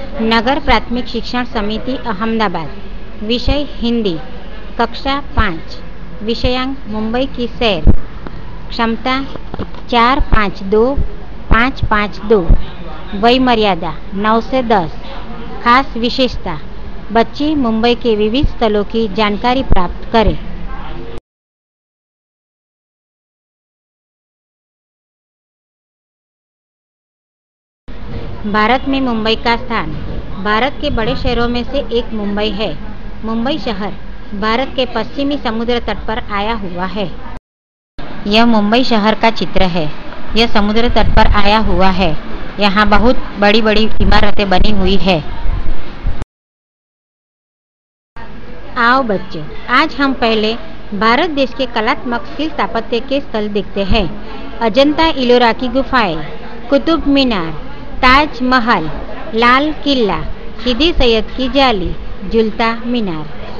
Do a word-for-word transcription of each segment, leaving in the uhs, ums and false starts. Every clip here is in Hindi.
नगर प्राथमिक शिक्षण समिति अहमदाबाद। विषय हिंदी। कक्षा पाँच। विषयांक मुंबई की सैर। क्षमता चार पाँच दो पाँच पाँच दो। वय मर्यादा नौ से दस। खास विशेषता, बच्चे मुंबई के विविध स्थलों की जानकारी प्राप्त करें। भारत में मुंबई का स्थान। भारत के बड़े शहरों में से एक मुंबई है। मुंबई शहर भारत के पश्चिमी समुद्र तट पर आया हुआ है। यह मुंबई शहर का चित्र है। यह समुद्र तट पर आया हुआ है। यहाँ बहुत बड़ी बड़ी इमारतें बनी हुई है। आओ बच्चों, आज हम पहले भारत देश के कलात्मक शिल्प स्थापत्य के स्थल देखते हैं। अजंता इलोरा की गुफाएं, कुतुब मीनार, ताज महल, लाल किला, सीदी सैयद की जाली, झूलता मीनार।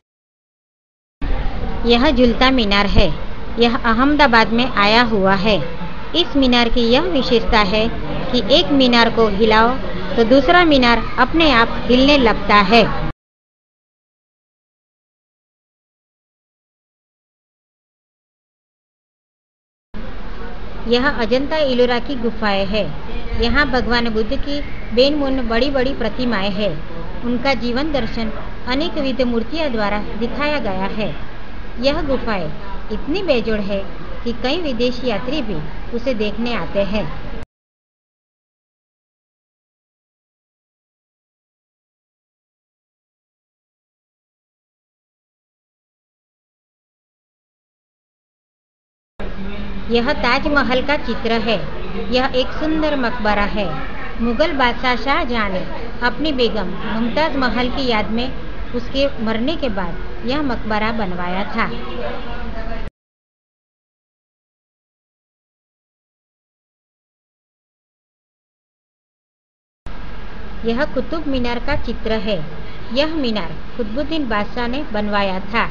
यह झूलता मीनार है। यह अहमदाबाद में आया हुआ है। इस मीनार की यह विशेषता है कि एक मीनार को हिलाओ तो दूसरा मीनार अपने आप हिलने लगता है। यह अजंता इलोरा की गुफाएं है। यहाँ भगवान बुद्ध की बेनमुन बड़ी बड़ी प्रतिमाएं हैं। उनका जीवन दर्शन अनेक विध मूर्तियों द्वारा दिखाया गया है। यह गुफाएं इतनी बेजोड़ है कि कई विदेशी यात्री भी उसे देखने आते हैं। यह ताजमहल का चित्र है। यह एक सुंदर मकबरा है। मुगल बादशाह शाहजहां ने अपनी बेगम मुमताज महल की याद में उसके मरने के बाद यह मकबरा बनवाया था। यह कुतुब मीनार का चित्र है। यह मीनार कुतुबुद्दीन बादशाह ने बनवाया था।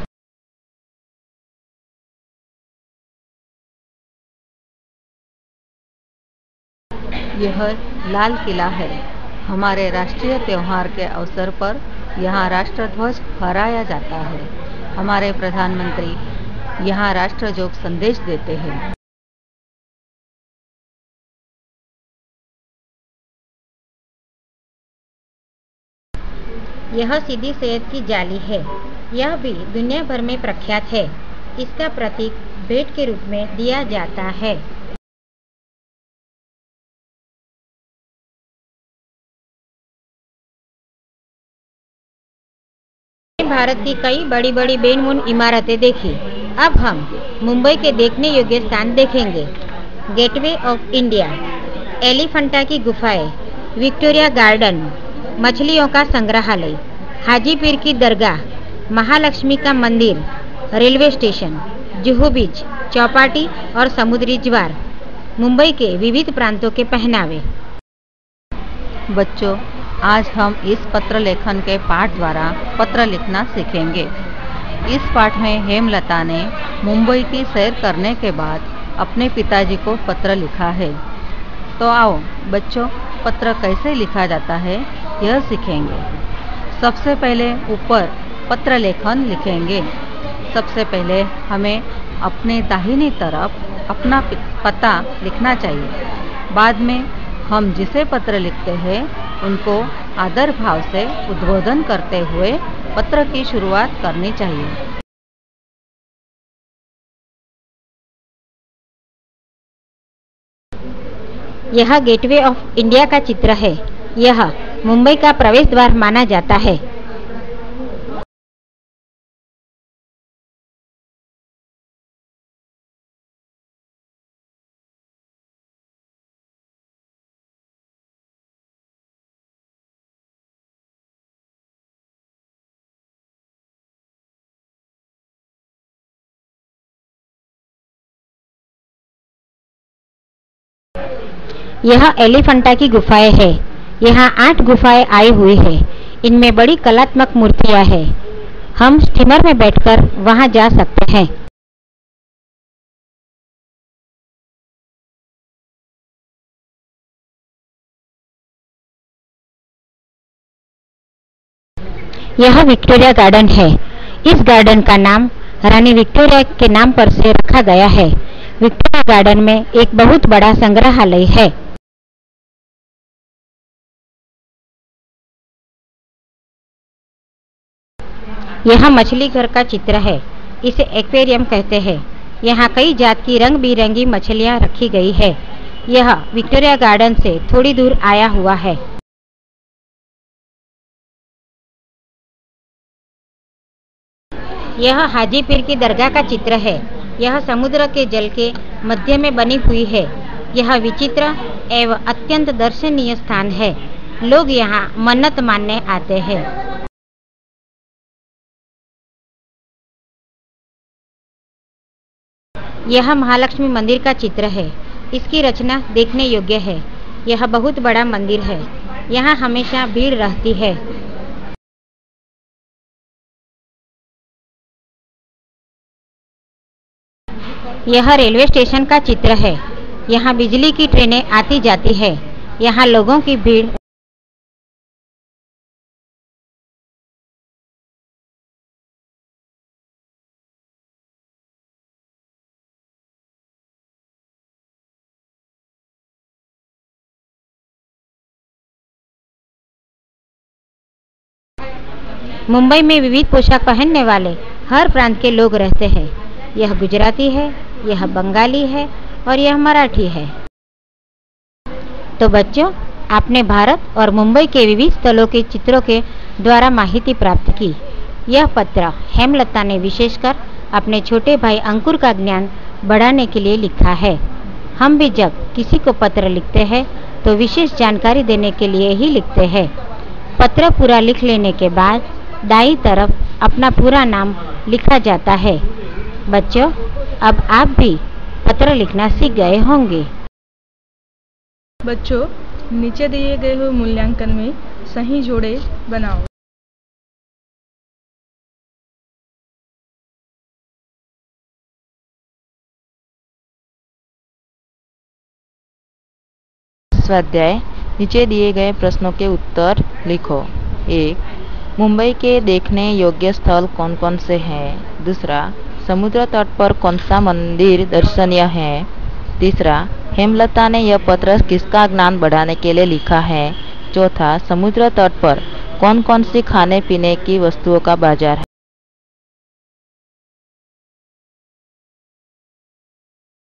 यह लाल किला है। हमारे राष्ट्रीय त्योहार के अवसर पर यहाँ राष्ट्रध्वज फहराया जाता है। हमारे प्रधानमंत्री यहाँ राष्ट्रजोग संदेश देते हैं। यह सीदी सैयद की जाली है। यह भी दुनिया भर में प्रख्यात है। इसका प्रतीक भेंट के रूप में दिया जाता है। भारत की कई बड़ी बड़ी बेनमुन इमारतें देखी। अब हम मुंबई के देखने योग्य स्थान देखेंगे। गेटवे ऑफ इंडिया, एलिफेंटा की गुफाएं, विक्टोरिया गार्डन, मछलियों का संग्रहालय, हाजीपीर की दरगाह, महालक्ष्मी का मंदिर, railway station, Juhu beach, Chowpatty और समुद्री ज्वार। मुंबई के विविध प्रांतों के पहनावे। बच्चों, आज हम इस पत्र लेखन के पाठ द्वारा पत्र लिखना सीखेंगे। इस पाठ में हेमलता ने मुंबई की सैर करने के बाद अपने पिताजी को पत्र लिखा है। तो आओ बच्चों, पत्र कैसे लिखा जाता है यह सीखेंगे। सबसे पहले ऊपर पत्र लेखन लिखेंगे। सबसे पहले हमें अपने दाहिनी तरफ अपना पता लिखना चाहिए। बाद में हम जिसे पत्र लिखते हैं उनको आदर भाव से उद्बोधन करते हुए पत्र की शुरुआत करनी चाहिए। यह गेटवे ऑफ इंडिया का चित्र है। यह मुंबई का प्रवेश द्वार माना जाता है। यह एलिफेंटा की गुफाएं है। यहाँ आठ गुफाएं आई हुई है। इनमें बड़ी कलात्मक मूर्तियां हैं। हम स्टीमर में बैठकर वहां जा सकते हैं। यह विक्टोरिया गार्डन है। इस गार्डन का नाम रानी विक्टोरिया के नाम पर से रखा गया है। विक्टोरिया गार्डन में एक बहुत बड़ा संग्रहालय है। यह मछली घर का चित्र है। इसे एक्वेरियम कहते हैं। यहाँ कई जात की रंग बिरंगी मछलियाँ रखी गई है। यह विक्टोरिया गार्डन से थोड़ी दूर आया हुआ है। यह हाजी पीर की दरगाह का चित्र है। यह समुद्र के जल के मध्य में बनी हुई है। यह विचित्र एवं अत्यंत दर्शनीय स्थान है। लोग यहाँ मन्नत मानने आते हैं। यह महालक्ष्मी मंदिर का चित्र है। इसकी रचना देखने योग्य है। यह बहुत बड़ा मंदिर है। यहाँ हमेशा भीड़ रहती है। यह रेलवे स्टेशन का चित्र है। यहाँ बिजली की ट्रेनें आती जाती है। यहाँ लोगों की भीड़ मुंबई में विविध पोशाक पहनने वाले हर प्रांत के लोग रहते हैं। यह गुजराती है, यह बंगाली है और यह मराठी है। तो बच्चों, आपने भारत और मुंबई के विविध स्थलों के चित्रों के द्वारा माहिती प्राप्त की। यह पत्र हेमलता ने विशेषकर अपने छोटे भाई अंकुर का ज्ञान बढ़ाने के लिए लिखा है। हम भी जब किसी को पत्र लिखते हैं तो विशेष जानकारी देने के लिए ही लिखते हैं। पत्र पूरा लिख लेने के बाद दाईं तरफ अपना पूरा नाम लिखा जाता है। बच्चों, अब आप भी पत्र लिखना सीख गए होंगे। बच्चों, नीचे दिए गए हुए मूल्यांकन में सही जोड़े बनाओ। स्वाध्याय, नीचे दिए गए प्रश्नों के उत्तर लिखो। एक, मुंबई के देखने योग्य स्थल कौन कौन से हैं? दूसरा, समुद्र तट पर कौन सा मंदिर दर्शनीय है? तीसरा, हेमलता ने यह पत्र किसका ज्ञान बढ़ाने के लिए लिखा है? चौथा, समुद्र तट पर कौन कौन सी खाने पीने की वस्तुओं का बाजार है?